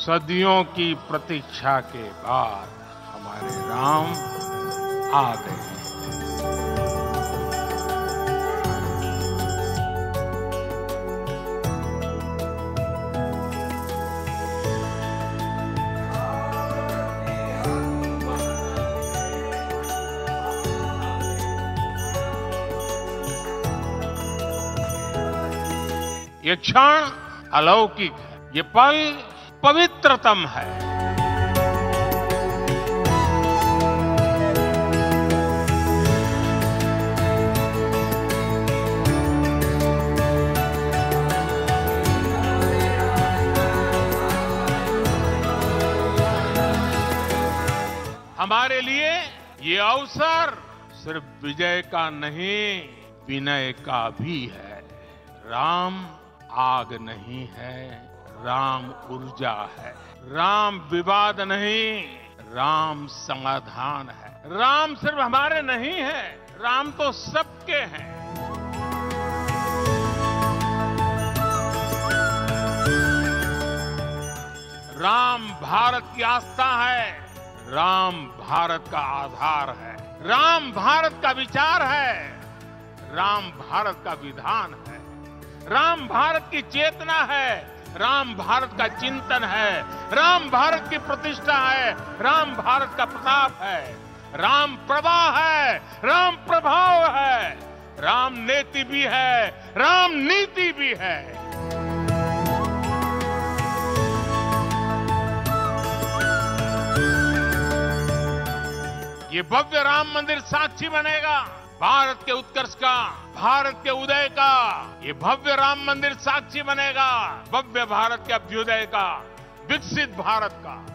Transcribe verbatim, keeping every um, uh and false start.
सदियों की प्रतीक्षा के बाद हमारे राम आ गए। ये क्षण अलौकिक है, ये पल पवित्रतम है। हमारे लिए ये अवसर सिर्फ विजय का नहीं, विनय का भी है। राम आग नहीं है, राम ऊर्जा है। राम विवाद नहीं, राम समाधान है। राम सिर्फ हमारे नहीं है, राम तो सबके हैं। राम भारत की आस्था है, राम भारत का आधार है। राम भारत का विचार है, राम भारत का विधान है। राम भारत की चेतना है, राम भारत का चिंतन है। राम भारत की प्रतिष्ठा है, राम भारत का प्रताप है। राम प्रवाह है, राम प्रभाव है। राम नेति भी है, राम नीति भी है। ये भव्य राम मंदिर साक्षी बनेगा भारत के उत्कर्ष का, भारत के उदय का। ये भव्य राम मंदिर साक्षी बनेगा भव्य भारत के अभ्युदय का, विकसित भारत का।